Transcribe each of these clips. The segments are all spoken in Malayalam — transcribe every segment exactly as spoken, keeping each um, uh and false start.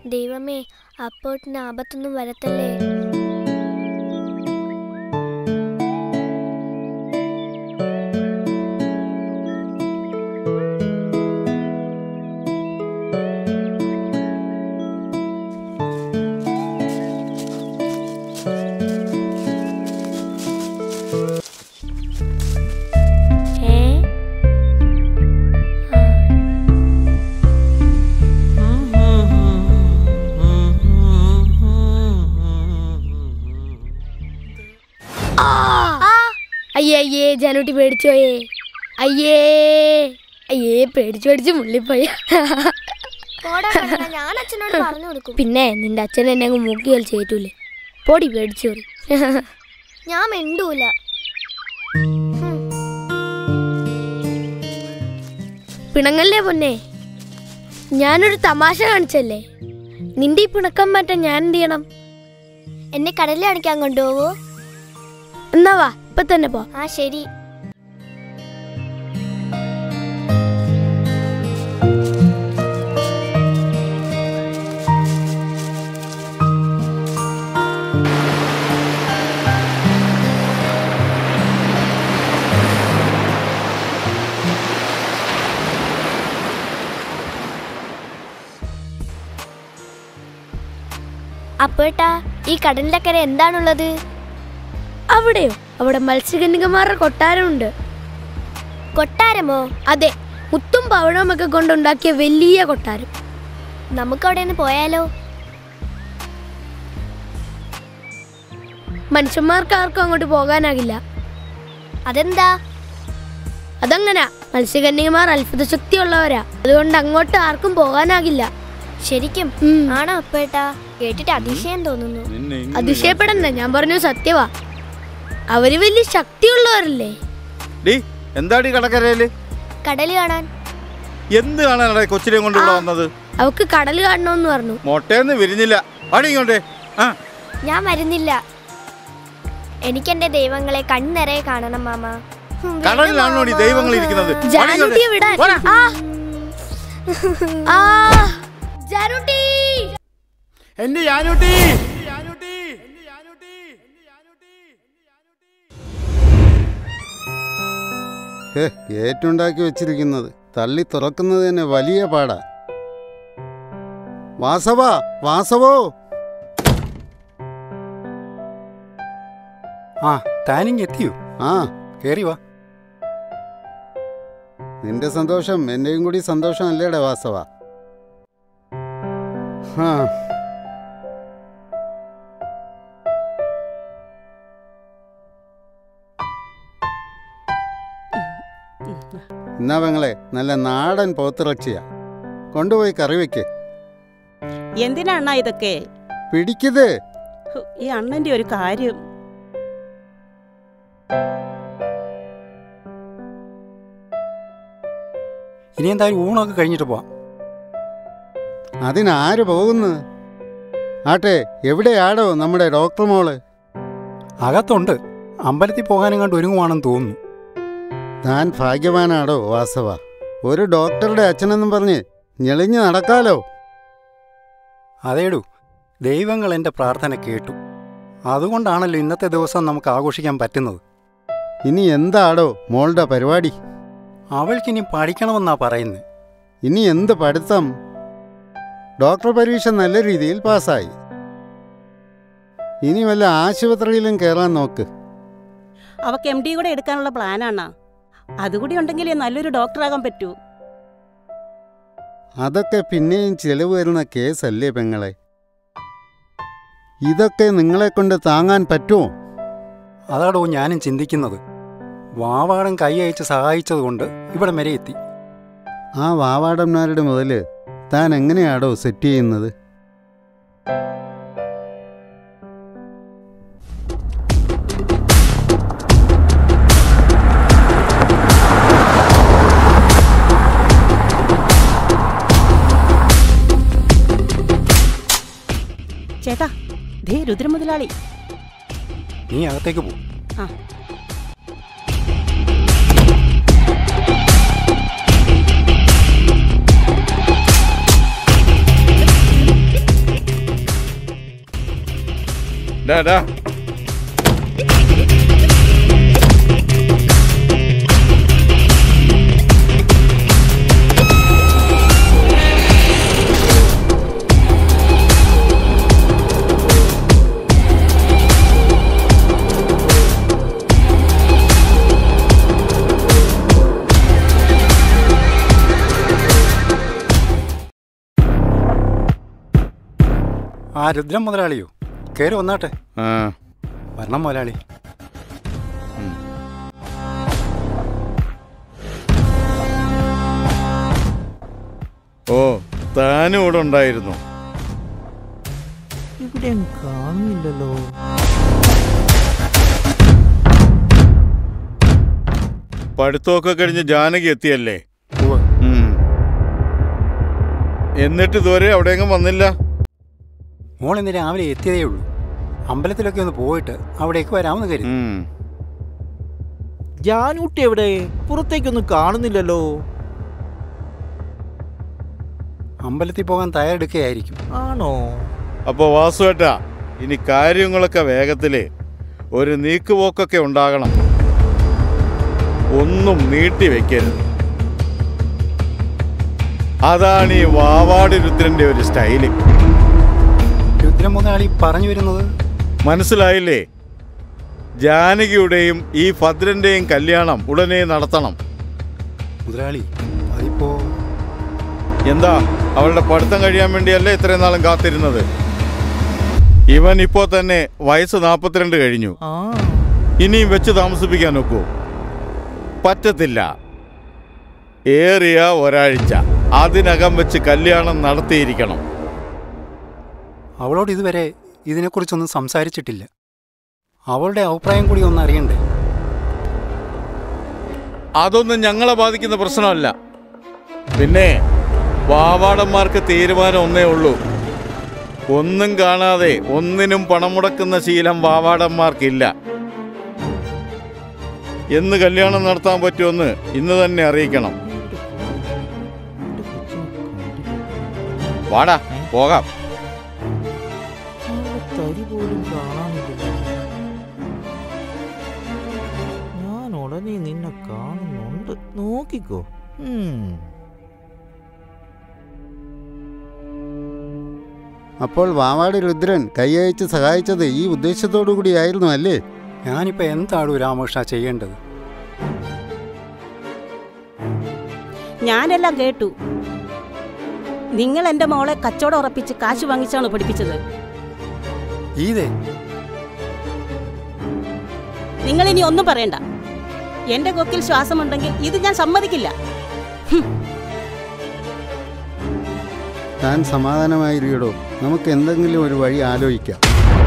ദൈവമേ, അപ്പോട്ടിന് ആപത്തൊന്നും വരത്തല്ലേ. അയ്യേ അയ്യേ ജാനൂട്ടി പേടിച്ചോയേ. അയ്യേ അയ്യേ പേടിച്ചു പേടിച്ച് മുള്ളിപ്പോയ. ഞാൻ അച്ഛനോട് പറഞ്ഞു കൊടുക്കും. പിന്നെ നിന്റെ അച്ഛൻ എന്നെ അങ്ങ് മൂക്കി കളിച്ചേറ്റൂലേ. പൊടി പേടിച്ചോറി. ഞാൻ മിണ്ടൂല. പിണങ്ങല്ലേ പൊന്നെ, ഞാനൊരു തമാശ കാണിച്ചല്ലേ. നിന്റെ ഈ പിണക്കം മാറ്റാൻ ഞാൻ എന്ത് ചെയ്യണം? എന്നെ കടലിൽ കാണിക്കാൻ കൊണ്ടുപോവോ? എന്നാ വാ, ഇപ്പൊ തന്നെ പോ. ആ ശരി. അപ്പോട്ടാ, ഈ കടലിന്റെ കര എന്താണുള്ളത്? അവിടെയോ? അവിടെ മത്സ്യകന്യകമാരുടെ കൊട്ടാരമുണ്ട്. കൊട്ടാരമോ? അതെ, മുത്തും പവിഴമൊക്കെ കൊണ്ടുണ്ടാക്കിയ വലിയ കൊട്ടാരം. നമുക്കവിടെ ഒന്ന് പോയാലോ? മനുഷ്യന്മാർക്ക് ആർക്കും അങ്ങോട്ട് പോകാനാകില്ല. അതെന്താ? അതങ്ങനാ, മത്സ്യകന്യകമാർ അത്ഭുത ശക്തിയുള്ളവരാ. അതുകൊണ്ട് അങ്ങോട്ട് ആർക്കും പോകാനാകില്ല. ശരിക്കും ആണോ അപ്പേട്ടാ? കേട്ടിട്ട് അതിശയം തോന്നുന്നു. അതിശയപ്പെടണ്ട, ഞാൻ പറഞ്ഞു സത്യവാ. അവര് വലിയ ശക്തിയുള്ളവരല്ലേ. എന്താടി കടക്കരയില്? കടല് കാണാൻ. എന്ത് കാണാനാ കൊച്ചിനെ കൊണ്ടുള്ള വന്നത്? അവക്ക് കടല് കാണണമെന്ന് പറഞ്ഞു. മൊട്ടേന്ന് വിരിഞ്ഞില്ല. ഞാൻ വരുന്നില്ല. എനിക്ക് എന്റെ ദൈവങ്ങളെ കണ്ണിറയെ കാണണം മാമ. കടലിലാണോ ദൈവങ്ങൾ ഇരിക്കുന്നത്? എന്റെ യാനൂട്ടി, ഏറ്റുണ്ടാക്കി വെച്ചിരിക്കുന്നത് തള്ളി തുറക്കുന്നത് തന്നെ വലിയ പാടാ. വാസവ, വാസവോ. ആ, താനിങ് എത്തിയോ? ആ, കേറി വാ. നിന്റെ സന്തോഷം എന്റെയും കൂടി സന്തോഷം അല്ലേടെ വാസവ. ആ, എന്നാ പെങ്ങളെ, നല്ല നാടൻ പോത്തിറച്ചിയാ, കൊണ്ടുപോയി കറി വെക്ക്. എന്തിനാ അണ്ണാ ഇതൊക്കെ? പിടിക്കത്. ഈ അണ്ണന്റെ ഒരു കാര്യം. ഇനി എന്തായാലും ഊണൊക്കെ കഴിഞ്ഞിട്ട് പോവാം. അതിനാര് പോകുന്നു? ആട്ടെ, എവിടെയാടോ നമ്മുടെ ഡോക്ടർ മോള്? അകത്തുണ്ട്. അമ്പലത്തിൽ പോകാനും കണ്ട് ഒരുങ്ങുവാണെന്ന് തോന്നുന്നു. താൻ ഭാഗ്യവാനാടോ വാസവ. ഒരു ഡോക്ടറുടെ അച്ഛനെന്നും പറഞ്ഞ് ഞെളിഞ്ഞ് നടക്കാലോ. അതേടൂ, ദൈവങ്ങൾ എൻ്റെ പ്രാർത്ഥന കേട്ടു. അതുകൊണ്ടാണല്ലോ ഇന്നത്തെ ദിവസം നമുക്ക് ആഘോഷിക്കാൻ പറ്റുന്നത്. ഇനി എന്താടോ മോളുടെ പരിപാടി? അവൾക്കിനി പഠിക്കണമെന്നാ പറയുന്നത്. ഇനി എന്ത് പഠിത്തം? ഡോക്ടർ പരീക്ഷ നല്ല രീതിയിൽ പാസ്സായി. ഇനി വല്ല ആശുപത്രിയിലും കയറാൻ നോക്ക്. അവക്ക് എം ഡി കൂടെ എടുക്കാനുള്ള പ്ലാനാണ്. അതുകൂടി ഉണ്ടെങ്കിലേ നല്ലൊരു ഡോക്ടറാകാൻ പറ്റൂ. അതൊക്കെ പിന്നെയും ചെലവ് വരുന്ന കേസല്ലേ പെങ്ങളെ. ഇതൊക്കെ നിങ്ങളെ കൊണ്ട് താങ്ങാൻ പറ്റുമോ? അതാടോ ഞാനും ചിന്തിക്കുന്നത്. വാവാടൻ കൈ അയച്ച് സഹായിച്ചതുകൊണ്ട് ഇവിടെ വരെ എത്തി. ആ വാവാടന്മാരുടെ മുതൽ താൻ എങ്ങനെയാടോ സെറ്റ് ചെയ്യുന്നത്? ചേട്ടാ, ദേ രുദ്രമുതലാളി. നീ അകത്തേക്ക് പോ. ആ, ഡാ ഡാ ആ രുദ്രം മുതലാളിയോ? കയറി വന്നാട്ടെ. ആ വരണം മുതലാളി. ഓ, താനും ഇവിടെ ഉണ്ടായിരുന്നു. ഇവിടെ കാണുന്നില്ലല്ലോ. പഠിത്തമൊക്കെ കഴിഞ്ഞ് ജാനകി എത്തിയല്ലേ? എന്നിട്ട് ഇതുവരെ അവിടെയെങ്കിലും വന്നില്ല? മോൾ ഇന്ന് രാവിലെ എത്തിയതേ ഉള്ളൂ. അമ്പലത്തിലൊക്കെ ഒന്ന് പോയിട്ട് അവിടേക്ക് വരാമെന്ന് കരുതി. ജാനൂട്ടി എവിടെ? പുറത്തേക്കൊന്നും കാണുന്നില്ലല്ലോ. അമ്പലത്തിൽ പോകാൻ തയ്യാറെടുക്കുകയായിരിക്കും. ആണോ? അപ്പൊ വാസുവേട്ടാ, ഇനി കാര്യങ്ങളൊക്കെ വേഗത്തില് ഒരു നീക്കുപോക്കൊക്കെ ഉണ്ടാകണം. ഒന്നും നീട്ടി വെക്കരുത്. അതാണ് ഈ വാവാട് രുദ്രന്റെ ഒരു സ്റ്റൈല്. രുദ്രം മുതലാളി പറഞ്ഞു വരുന്നത് മനസ്സിലായില്ലേ? ജാനകിയുടെയും ഈ ഭദ്രന്റെയും കല്യാണം ഉടനെ നടത്തണം. മുതലാളി അതിപ്പോ എന്താ, അവളുടെ പഠിത്തം കഴിയാൻ വേണ്ടിയല്ലേ ഇത്രയും നാളും കാത്തിരുന്നത്? ഇവൻ ഇപ്പോ തന്നെ വയസ്സ് നാൽപ്പത്തിരണ്ട് കഴിഞ്ഞു. ഇനിയും വെച്ച് താമസിപ്പിക്കാൻ നോക്കൂ? പറ്റത്തില്ല. ഏറിയ ഒരാഴ്ച അതിനകം വെച്ച് കല്യാണം നടത്തിയിരിക്കണം. അവളോട് ഇതുവരെ ഇതിനെക്കുറിച്ചൊന്നും സംസാരിച്ചിട്ടില്ല. അവളുടെ അഭിപ്രായം കൂടി ഒന്ന് അറിയണ്ടേ? അതൊന്നും ഞങ്ങളെ ബാധിക്കുന്ന പ്രശ്നമല്ല. പിന്നെ വാവാടന്മാർക്ക് തീരുമാനം ഒന്നേ ഉള്ളൂ. ഒന്നും കാണാതെ ഒന്നിനും പണം മുടക്കുന്ന ശീലം വാവാടന്മാർക്കില്ല. എന്ന് കല്യാണം നടത്താൻ പറ്റുമെന്ന് ഇന്ന് തന്നെ അറിയിക്കണം. വാടാ, പോകാം. തരി പോലും കാണാനില്ല. ഞാൻ ഉടനെ നിന്നെ കാണുന്നുണ്ട്, നോക്കിക്കോ. അപ്പോൾ വാവാട് രുദ്രൻ കൈയയച്ച് സഹായിച്ചത് ഈ ഉദ്ദേശത്തോടു കൂടിയായിരുന്നു അല്ലേ? ഞാനിപ്പോൾ എന്താണ് രാമകൃഷ്ണ ചെയ്യേണ്ടത്? ഞാനെല്ലാം കേട്ടു. നിങ്ങൾ എൻ്റെ മോളെ കച്ചവടം ഉറപ്പിച്ച് കാശ് വാങ്ങിച്ചാണ് പഠിപ്പിച്ചത്. ഇതേ നിങ്ങൾ ഇനി ഒന്നും പറയണ്ട. എന്റെ കൊക്കിൽ ശ്വാസമുണ്ടെങ്കിൽ ഇത് ഞാൻ സമ്മതിക്കില്ല. താൻ സമാധാനമായിരിക്കടോ. നമുക്ക് എന്തെങ്കിലും ഒരു വഴി ആലോചിക്കാം.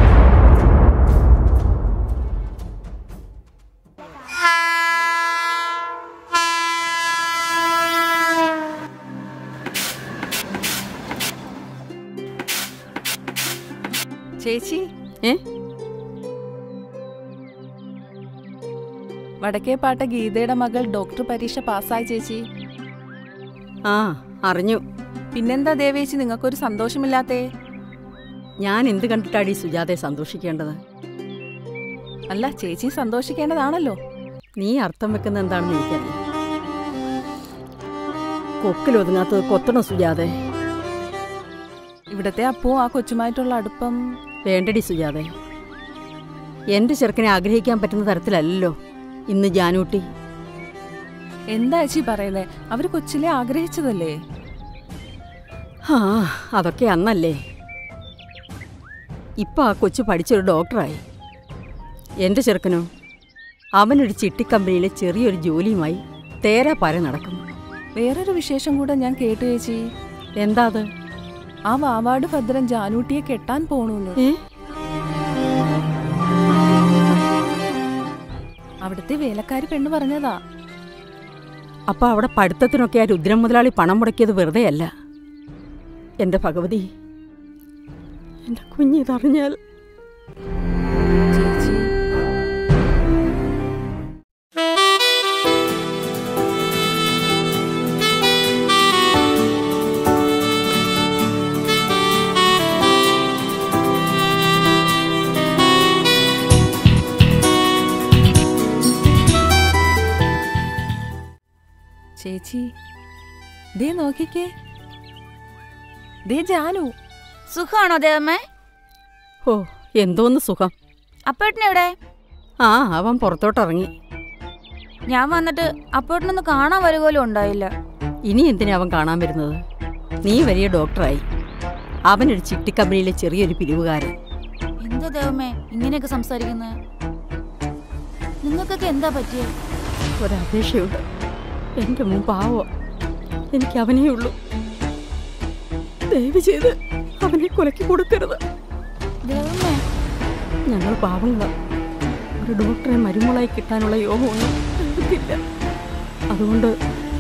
ചേച്ചി, ഏ വടക്കേപ്പാട്ട ഗീതയുടെ മകൾ ഡോക്ടർ പരീക്ഷ പാസ്സായി ചേച്ചി. ആ, അറിഞ്ഞു. പിന്നെന്താ ദേവേച്ചി നിങ്ങൾക്കൊരു സന്തോഷമില്ലാത്തേ? ഞാൻ എന്ത് കണ്ടിട്ടാടി സുജാതയെ സന്തോഷിക്കേണ്ടത്? അല്ല, ചേച്ചി സന്തോഷിക്കേണ്ടതാണല്ലോ. നീ അർത്ഥം വെക്കുന്ന എന്താണെന്ന് എനിക്കറിയാം. കൊക്കിലൊതുങ്ങാത്തത് കൊത്തണം സുജാതെ. ഇവിടത്തെ അപ്പോ ആ കൊച്ചുമായിട്ടുള്ള അടുപ്പം വേണ്ടടി സുജാതെ. എന്റെ ചെറുക്കനെ ആഗ്രഹിക്കാൻ പറ്റുന്ന തരത്തിലല്ലോ ഇന്ന് ജാനൂട്ടി. എന്താ ചേച്ചി പറയുന്നേ? അവര് കൊച്ചിലെ ആഗ്രഹിച്ചതല്ലേ? ആ, അതൊക്കെ അന്നല്ലേ. ഇപ്പൊ ആ കൊച്ചു പഠിച്ചൊരു ഡോക്ടറായി. എന്റെ ചെറുക്കനോ അവനൊരു ചിട്ടിക്കമ്പനിയിലെ ചെറിയൊരു ജോലിയുമായി തേരാ പാര നടക്കുന്നു. വേറൊരു വിശേഷം കൂടെ ഞാൻ കേട്ടു ചേച്ചി. എന്താ അത്? ആ വാവാട് ഭദ്രൻ ജാനൂട്ടിയെ കെട്ടാൻ പോണൂന്ന്. അവിടുത്തെ വേലക്കാരി പെണ്ണ് പറഞ്ഞതാ. അപ്പൊ അവിടെ പഠിത്തത്തിനൊക്കെ ആ രുദ്രം മുതലാളി പണം മുടക്കിയത് വെറുതെയല്ല. എന്റെ ഭഗവതി, എന്റെ കുഞ്ഞിതറിഞ്ഞാൽ. ചേച്ചി, നോക്കിക്കേ, ദേ ജാനു. സുഖാണോ ദേവമ്മേ? ഓ, എന്തോന്ന് സുഖം. അപ്പേട്ടനെവിടെ? ആ, അവൻ പുറത്തോട്ടിറങ്ങി. ഞാൻ വന്നിട്ട് അപ്പേട്ടനൊന്ന് കാണാൻ വരുപോലും ഉണ്ടായില്ല. ഇനി എന്തിനാ അവൻ കാണാൻ വരുന്നത്? നീ വലിയ ഡോക്ടറായി. അവനൊരു ചിട്ടിക്കമ്പനിയിലെ ചെറിയൊരു പിരിവുകാരൻ. എന്താ ദേവമ്മേ ഇങ്ങനെയൊക്കെ സംസാരിക്കുന്നത്? നിങ്ങൾക്കൊക്കെ എന്താ പറ്റിയ? ഒരപേക്ഷയുണ്ട്. എൻ്റെ മുൻ പാവോ, എനിക്ക് അവനേ ഉള്ളൂ. ദയവ് ചെയ്ത് അവനെ കൊലക്കി കൊടുക്കരുത്. ദേവമ്മേ, ഞങ്ങൾ പാവങ്ങളാ. ഒരു ഡോക്ടറെ മരുമോളായി കിട്ടാനുള്ള യോഗമൊന്നും ഞങ്ങൾക്കില്ല. അതുകൊണ്ട്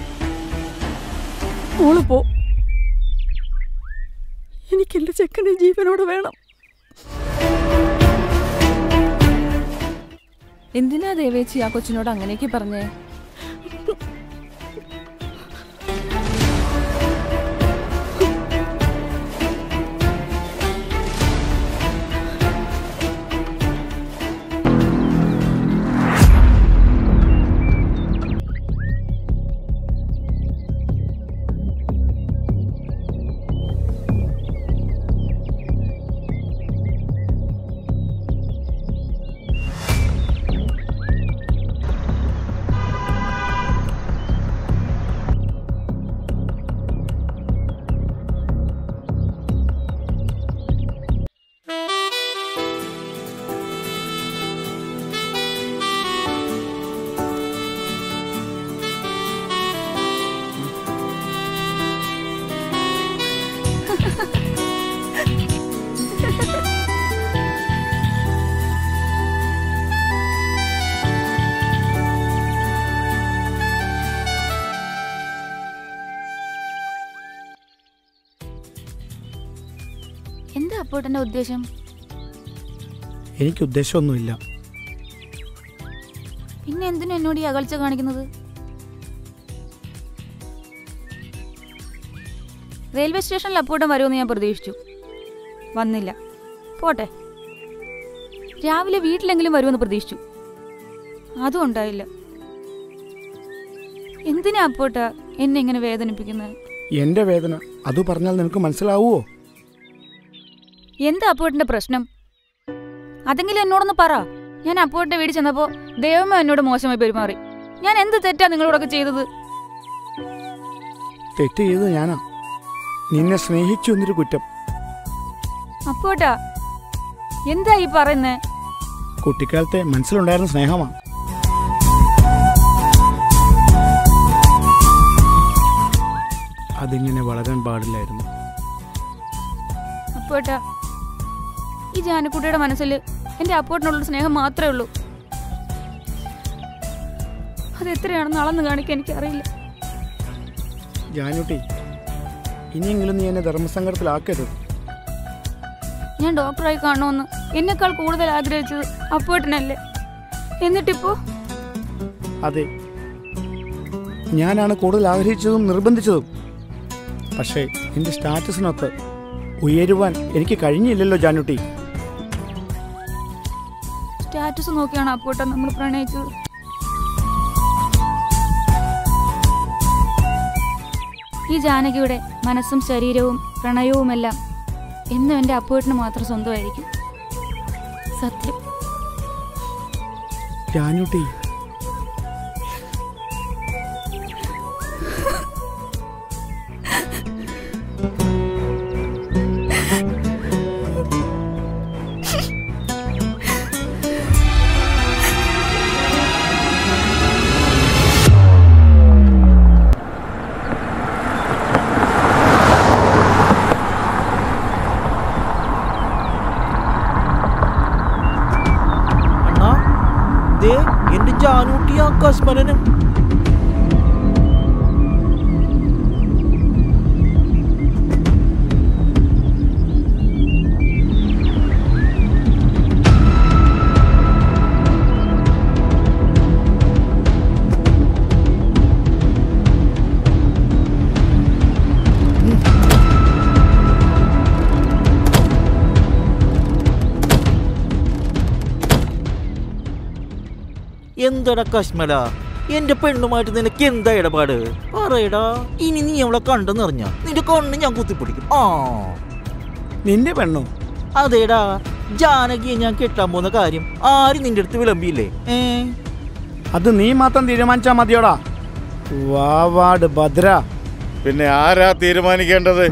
മോള് പോ. എനിക്കെന്റെ ചെക്കനെ ജീവനോട് വേണം. എന്തിനാ ദേവേച്ചി ആ കൊച്ചിനോട് അങ്ങനെയൊക്കെ പറഞ്ഞേ? എന്താ അപ്പേട്ടന്റെ ഉദ്ദേശം? എനിക്ക് ഉദ്ദേശമൊന്നുമില്ല. പിന്നെ എന്തിനാ എന്നോട് ഈ അകൽച്ച കാണിക്കുന്നത്? റെയിൽവേ സ്റ്റേഷനിൽ അപ്പൂട്ടൻ വരുമെന്ന് ഞാൻ പ്രതീക്ഷിച്ചു. വന്നില്ല. പോട്ടെ, രാവിലെ വീട്ടിലെങ്കിലും വരുമെന്ന് പ്രതീക്ഷിച്ചു. അതും ഉണ്ടായില്ല. എന്തിനാ അപ്പൂട്ട എന്നെ ഇങ്ങനെ വേദനിപ്പിക്കുന്നത്? എന്റെ വേദന അത് പറഞ്ഞാൽ നിനക്ക് മനസ്സിലാവുമോ? എന്താ അപ്പൂട്ടന്റെ പ്രശ്നം? അതെങ്കിലും എന്നോടൊന്ന് പറ. ഞാൻ അപ്പൂട്ടന്റെ വീട്ടിൽ ചെന്നപ്പോ ദൈവമേ എന്നോട് മോശമായി പെരുമാറി. ഞാൻ എന്ത് തെറ്റാ നിങ്ങളോടൊക്കെ ചെയ്തത്? തെറ്റ് ചെയ്തത് ഞാനാ. നിന്നെ സ്നേഹിച്ചു എന്നൊരു കുറ്റം. അപ്പൂട്ടാ എന്താ ഈ പറയുന്നേ? കുട്ടിക്കാലത്തെ മനസ്സിലുണ്ടായിരുന്ന സ്നേഹമാണ്. അതിങ്ങനെ വളരാൻ പാടില്ലായിരുന്നു. അപ്പൂട്ടാ, ഈ ജാനക്കുട്ടിയുടെ മനസ്സിൽ എന്റെ അപ്പൂട്ടിനുള്ള സ്നേഹം മാത്രമേ ഉള്ളൂ. അതെത്രയാണെന്ന് അളന്ന് കാണിക്കാൻ എനിക്കറിയില്ല. ജാനുട്ടി, ഇനിയെങ്കിലും നീ എന്നെ ധർമ്മസങ്കടത്തിലാക്കരുത്. ഞാൻ ഡോക്ടറായി കാണുമെന്ന് എന്നെക്കാൾ കൂടുതൽ ആഗ്രഹിച്ചത് അപ്പൂട്ടനല്ലേ? എന്നിട്ടിപ്പോ? അതെ, ഞാനാണ് കൂടുതൽ ആഗ്രഹിച്ചതും നിർബന്ധിച്ചതും. പക്ഷേ എന്റെ സ്റ്റാറ്റസിനൊത്ത് ഉയരുവാൻ എനിക്ക് കഴിഞ്ഞില്ലല്ലോ ജാനുട്ടി. സ്റ്റാറ്റസ് നോക്കിയാണ് അപ്പൂട്ടൻ നമ്മൾ പ്രണയിച്ചത്. ഈ ജാനകിയുടെ മനസ്സും ശരീരവും പ്രണയവുമെല്ലാം എന്നും എൻ്റെ അപ്പൂട്ടന് മാത്രം സ്വന്തമായിരിക്കും. സത്യം. ജാനുട്ടി, എന്റെ ജാനൂട്ടി ആകാശമലനം. എന്തടാ കശ്മല, എന്റെ പെണ്ണുമായിട്ട് നിനക്ക് എന്താ ഇടപാട് പറയടാ. ഇനി നീ അവളെ കണ്ടെന്നറിഞ്ഞ നിന്റെ കണ്ണ് ഞാൻ കുത്തിപ്പിടിക്കും. ആ നിന്റെ പെണ്ണോ? അതേടാ, ജാനകിയെ ഞാൻ കെട്ടാൻ പോകുന്ന കാര്യം ആരും നിന്റെ അടുത്ത് വിളമ്പിയില്ലേ? ഏ അത് നീ മാത്രം തീരുമാനിച്ചാ മതിയോടാ വാവാട് ഭദ്ര. പിന്നെ ആരാ തീരുമാനിക്കേണ്ടത്?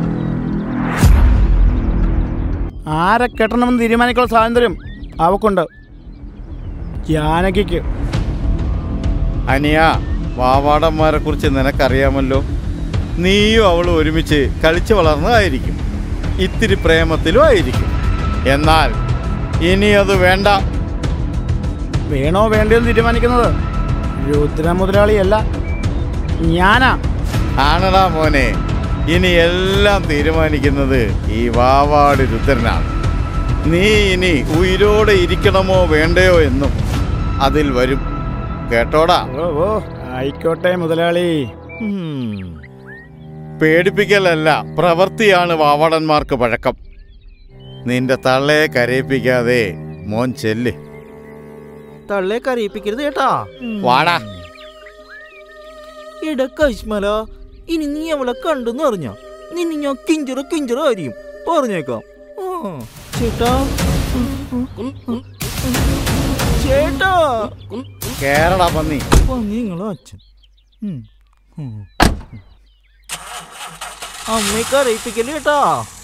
ആരെ കെട്ടണമെന്ന് തീരുമാനിക്കാനുള്ള സ്വാതന്ത്ര്യം അവക്കുണ്ട്, ജാനകിക്ക്. അനിയ, വാവാടന്മാരെ കുറിച്ച് നിനക്കറിയാമല്ലോ. നീയും അവളും ഒരുമിച്ച് കളിച്ചു വളർന്നതായിരിക്കും, ഇത്തിരി പ്രേമത്തിലും ആയിരിക്കും. എന്നാൽ ഇനി അത് വേണ്ട. വേണോ വേണ്ടയോ തീരുമാനിക്കുന്നത് രുദ്ര മുതലാളിയല്ല, ഞാനാ. ആണടാ മോനെ, ഇനി എല്ലാം തീരുമാനിക്കുന്നത് ഈ വാവാട് രുദ്രനാണ്. നീ ഇനി ഉയിരോടെ ഇരിക്കണമോ വേണ്ടയോ എന്നും അതിൽ വരും, കേട്ടോടാ. ഓ ഓ ആയിക്കോട്ടെ മുതലാളി. പേടിപ്പിക്കലല്ല, പ്രവൃത്തിയാണ് വാവാടന്മാർക്ക് പഴക്കം. നിന്റെ തള്ളയെ കരയിപ്പിക്കാതെ മോൻ ചെല്ല്. തള്ളയെ കരയിപ്പിക്കരുത് കേട്ടാ. വാടാ. എടാ കശ്മല, ഇനി നീ അവളെ കണ്ടെന്ന് അറിഞ്ഞ നിന്നെ ഞാൻ കിഞ്ചറ കിഞ്ചറ ആയിരിക്കും, പറഞ്ഞേക്കാം. ചേട്ടാ ചേട്ടാ കേരള പന്നി പന്നി നിങ്ങളോ അച്ഛൻ. അമ്മയെ കരയിപ്പിക്കല് കേട്ടാ.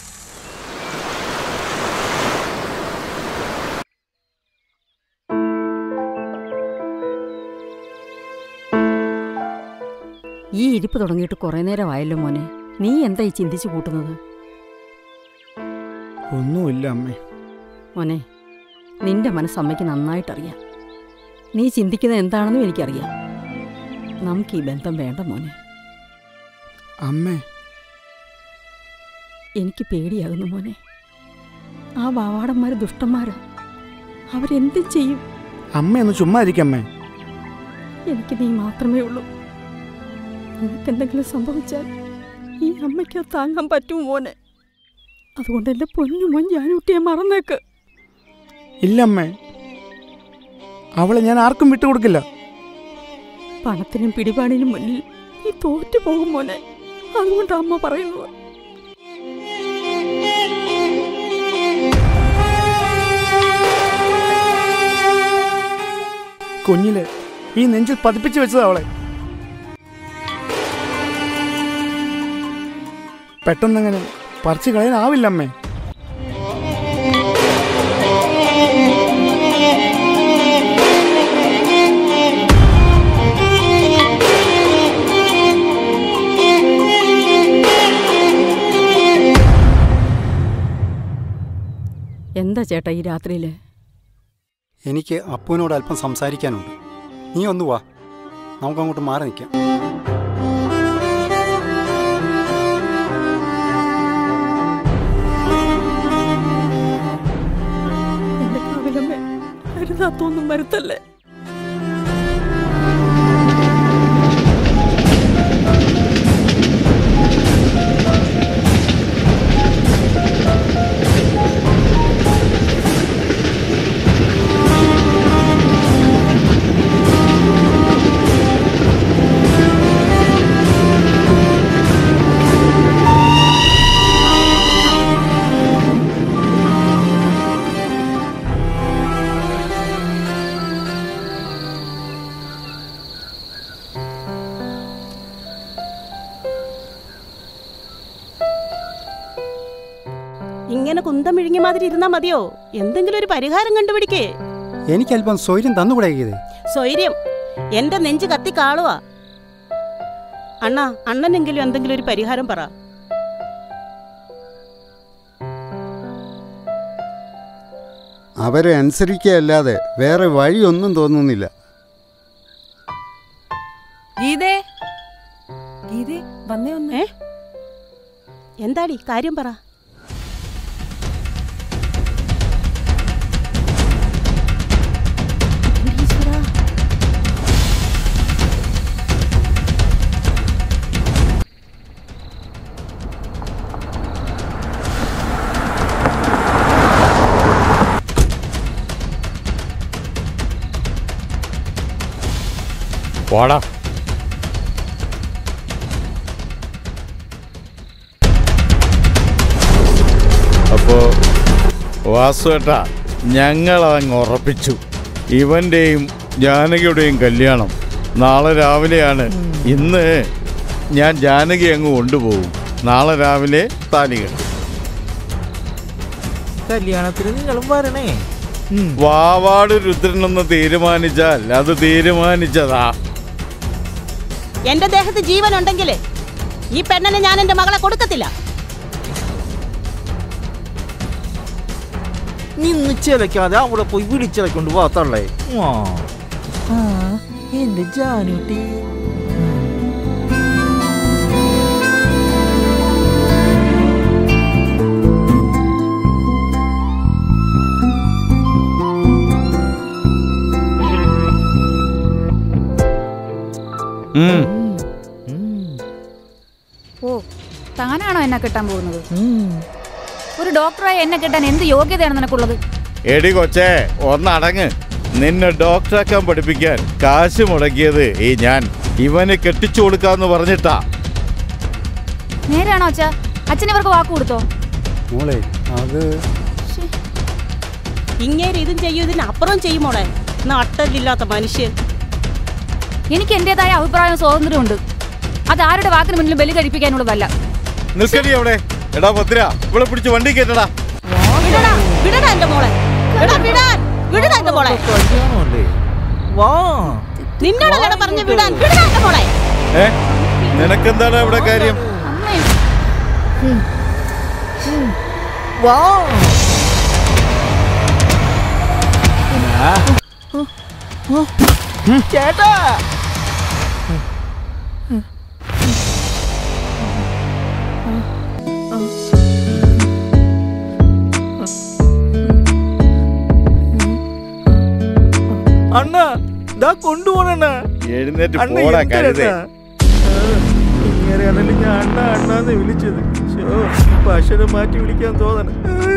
ഈ ഇരിപ്പ് തുടങ്ങിയിട്ട് കുറേ നേരമായല്ലോ മോനെ. നീ എന്താ ഈ ചിന്തിച്ചു കൂട്ടുന്നത്? ഒന്നുമില്ല അമ്മേ. മോനെ, നിന്റെ മനസ്സ് അമ്മയ്ക്ക് നന്നായിട്ടറിയാം. നീ ചിന്തിക്കുന്നത് എന്താണെന്നും എനിക്കറിയാം. നമുക്ക് ഈ ബന്ധം വേണ്ട മോനെ. അമ്മേ, എനിക്ക് പേടിയാകുന്നു മോനെ. ആ വാവാടന്മാർ ദുഷ്ടന്മാരാ, അവരെന്തും ചെയ്യും. അമ്മയൊന്ന് ചുമ്മാ ഇരിക്കമ്മേ. എനിക്ക് നീ മാത്രമേ ഉള്ളൂ. നിനക്കെന്തെങ്കിലും സംഭവിച്ചാൽ ഈ അമ്മയ്ക്ക് താങ്ങാൻ പറ്റുമോ മോനെ? അതുകൊണ്ട് എൻ്റെ പൊന്നു മോൻ ജാനൂട്ടിയെ മറന്നേക്ക്. ഇല്ലമ്മേ, അവളെ ഞാൻ ആർക്കും വിട്ടുകൊടുക്കില്ല. പണത്തിനും പിടിപാടിനും മുന്നിൽ നീ തോറ്റു പോകും മോനെ. അതുകൊണ്ട് അമ്മ പറയുന്നത്. കുഞ്ഞില് ഈ നെഞ്ചിൽ പതിപ്പിച്ചു വെച്ചത് അവളെ. പെട്ടെന്നങ്ങനെ പറിച്ചു കളയാനാവില്ലമ്മേ. എന്താ ചേട്ടാ ഈ രാത്രിയിൽ? എനിക്ക് അപ്പുവിനോട് അല്പം സംസാരിക്കാനുണ്ട്. നീ ഒന്ന് വാ, നമുക്കങ്ങോട്ട് മാറി നിൽക്കാം. എന്റെ കാവിലമ്മേ, അരുതാത്തൊന്നും വരുത്തല്ലേ. ഇങ്ങനെ കുന്തം വിഴുങ്ങിയ മാതിരി ഇരുന്നാ മതിയോ? എന്തെങ്കിലും ഒരു പരിഹാരം കണ്ടുപിടിക്കേ. എനിക്കല്പം സ്വൈര്യം തന്നുകൂടെ? സ്വൈര്യം എന്റെ നെഞ്ച് കത്തി കാളുവാ. അണ്ണാ, അണ്ണനെങ്കിലും എന്തെങ്കിലും ഒരു പരിഹാരം പറ. അവരെ അനുസരിക്കുകയല്ലാതെ വേറെ വഴിയൊന്നും തോന്നുന്നില്ല. ഗീതേ, ഗീതേ വന്നേ ഒന്ന്. എന്താടി കാര്യം പറ. പോടാ. അപ്പോ വാസുവേട്ടാ, ഞങ്ങളതങ്ങ് ഉറപ്പിച്ചു. ഇവന്റെയും ജാനകിയുടെയും കല്യാണം നാളെ രാവിലെയാണ്. ഇന്ന് ഞാൻ ജാനകി അങ്ങ് കൊണ്ടുപോകും. നാളെ രാവിലെ താലികെട്ട്. കല്യാണത്തിന് നിങ്ങളും വരണേ. വാവാട് രുദ്രനെന്ന് തീരുമാനിച്ചാൽ അത് തീരുമാനിച്ചതാ. എന്റെ ദേഹത്ത് ജീവൻ ഉണ്ടെങ്കിൽ ഈ പെണ്ണിനെ ഞാൻ എന്റെ മകളെ കൊടുക്കത്തില്ല. നിന്ന് ചിലക്കാതെ അവിടെ പോയി വിളിച്ചിറക്കൊണ്ട് പോത്തള്ളേ. എന്റെ ജാനൂട്ടി. ഓ, താനാണോ എന്നെ കെട്ടാൻ പോകുന്നത്? ഒരു ഡോക്ടറായി എന്നെ കെട്ടാൻ എന്ത് യോഗ്യതയാണ് നിനക്കുള്ളത്? എടി കൊച്ചേ, ഒന്നടങ്ങ്. നിന്നെ ഡോക്ടറാക്കാൻ പഠിപ്പിക്കാൻ കാശ് മുടക്കിയത് ഈ ഞാൻ. ഇവന് കെട്ടിച്ചു കൊടുക്കാന്ന് പറഞ്ഞിട്ടാ. നേരാണോ അച്ഛാ? അച്ഛൻ ഇവർക്ക് വാക്ക് കൊടുത്തോ? മോളെ അത് ഇങ്ങേര് ഇതും ചെയ്യും, ഇതിന് അപ്പുറം ചെയ്യുമോളെ. നട്ടല്ലില്ലാത്ത മനുഷ്യൻ. എനിക്ക് എന്റേതായ അഭിപ്രായവും സ്വാതന്ത്ര്യമുണ്ട്. അത് ആരുടെ വാക്കിന് മുന്നിൽ ബലി കഴിപ്പിക്കാനുള്ളതല്ല. നിൽക്കടി അവിടെ. എടാ ഭദ്ര, ഇവിടെ പിടിച്ച് വണ്ടി കേട്ടടാ. വിടടാ എന്റെ മോളെ. വിടടാ എന്റെ മോളെ. നിന്നോടല്ലേ പറഞ്ഞു വിടാൻ? വിടടാ എന്റെ മോളെ. ഏ, നിനക്കെന്താണ് ഇവിടെ കാര്യം? ചേട്ടാ, അണ്ണ ദാ കൊണ്ടുപോണ. എഴുന്നേറ്റ് പോടാ കരുതേ. ഇങ്ങനെയാണല്ലോ ഞാൻ അണ്ണ അണ്ണാന്ന് വിളിച്ചത്. അക്ഷരം മാറ്റി വിളിക്കാൻ തോന്നണ.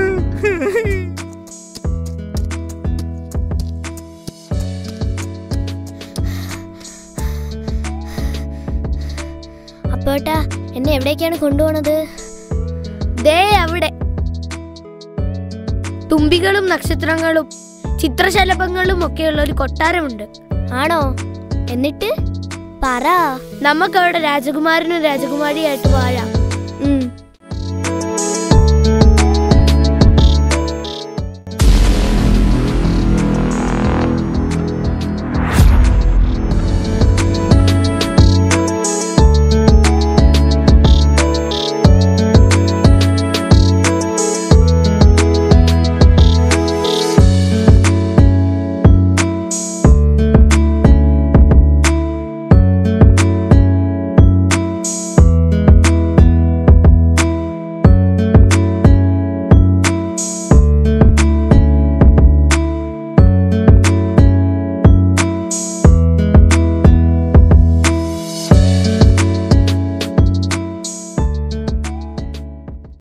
അപ്പോട്ടാ, എന്നെ എവിടേക്കാണ് കൊണ്ടുപോണത്? ദേ അവിടെ തുമ്പികളും നക്ഷത്രങ്ങളും ചിത്രശലഭങ്ങളും ഒക്കെയുള്ള ഒരു കൊട്ടാരമുണ്ട്. ആണോ? എന്നിട്ട് പറ. നമുക്കവിടെ രാജകുമാരനും രാജകുമാരിയായിട്ട് വാഴാം.